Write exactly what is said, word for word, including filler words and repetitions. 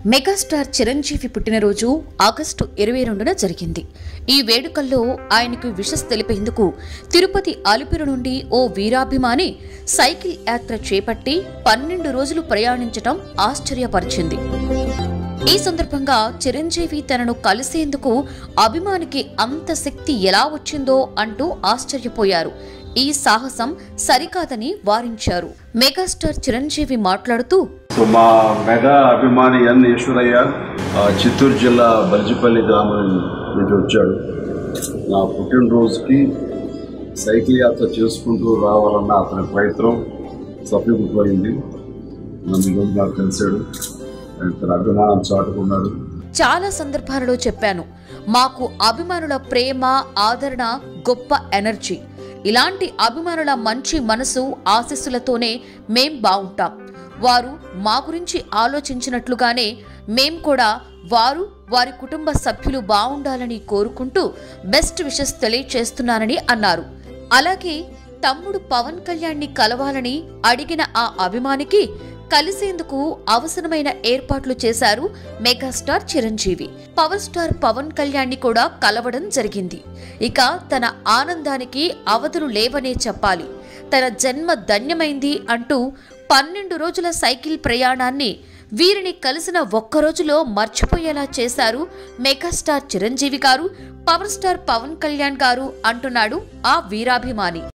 Megastar Chiranjeevi పుట్టినరోజు August ఇరవై రెండున జరిగింది. ఈ వేడుకల్లో ఆయనకు విషస్ తెలిపేందుకు తిరుపతి అలిపిరి నుండి ఓ వీరాభిమాని సైకిల్ యాత్ర చేపట్టి పన్నెండు రోజులు ప్రయాణించటం ఆశ్చర్యపరిచింది. ఈ సందర్భంగా చిరంజీవి తనను కలిసేందుకు అభిమానికి అంత శక్తి ఎలా వచ్చిందో అంటూ ఆశ్చర్యపోయారు. ఈ సాహసం సరికాదని వారించారు. మెగాస్టార్ చిరంజీవి మాట్లాడుతూ, సో మా మెగా అభిమాని ఎన్ ఈశ్వరయ్య చిత్తూరు జిల్లా బల్జిపల్లి గ్రామం నుంచి వచ్చాడు. నా పుట్టినరోజుకి సైకిల్ యాత్ర చేసుకుంటూ రావాలన్న అతని ప్రయత్నం సఫలీకృతమైంది. నన్ను ఈరోజు నాకు కలిశాడు, తన అభిమానం చాటుకున్నాడు. చాలా సందర్భాలలో చెప్పాను, మాకు అభిమానుల ప్రేమ ఆదరణ గొప్ప ఎనర్జీ. ఇలాంటి అభిమానుల మంచి మనసు ఆశీస్సులతోనే మేం బాగుంటాం. వారు మా గురించి ఆలోచించినట్లుగానే మేం కూడా వారు వారి కుటుంబ సభ్యులు బాగుండాలని కోరుకుంటూ బెస్ట్ విషెస్ తెలియచేస్తున్నానని అన్నారు. అలాగే తమ్ముడు పవన్ కళ్యాణ్ని కలవాలని అడిగిన ఆ అభిమానికి కలిసేందుకు అవసరమైన ఏర్పాట్లు చేశారు megastar Chiranjeevi. Power star Pavan కళ్యాణ్ని కూడా కలవడం జరిగింది. ఇక తన ఆనందానికి అవధులు లేవనే చెప్పాలి. తన జన్మ ధన్యమైంది అంటూ పన్నెండు రోజుల సైకిల్ ప్రయాణాన్ని వీరిని కలిసిన ఒక్కరోజులో మర్చిపోయేలా చేశారు మెగాస్టార్ చిరంజీవి గారు, పవర్ స్టార్ పవన్ కళ్యాణ్ గారు అంటున్నాడు ఆ వీరాభిమాని.